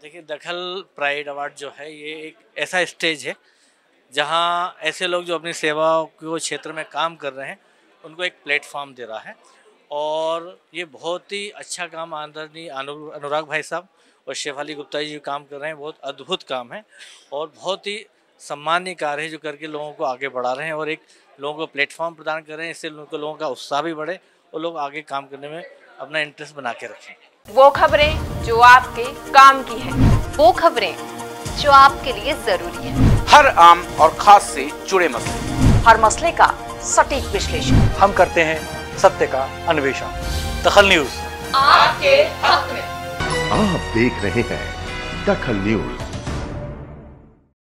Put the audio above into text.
देखिए, दखल pride award जो है ये एक ऐसा स्टेज है जहां ऐसे लोग जो अपनी सेवा को क्षेत्र में काम कर रहे हैं उनको एक प्लेटफॉर्म दे रहा है। और ये बहुत ही अच्छा काम आदरणीय अनुराग भाई साहब और शेफाली गुप्ता जी काम कर रहे हैं। बहुत अद्भुत काम है और बहुत ही सम्माननीय कार्य है जो करके लोगों को आगे बढ़ा रहे हैं और एक लोगों को प्लेटफॉर्म प्रदान कर रहे हैं। इससे लोगों का उत्साह भी बढ़े और लोग आगे काम करने में अपना इंटरेस्ट बना के रखें। वो खबरें जो आपके काम की है, वो खबरें जो आपके लिए जरूरी है, हर आम और खास से जुड़े मसले, हर मसले का सटीक विश्लेषण हम करते हैं सत्य का अन्वेषण। दखल न्यूज आपके हक में। आप देख रहे हैं दखल न्यूज।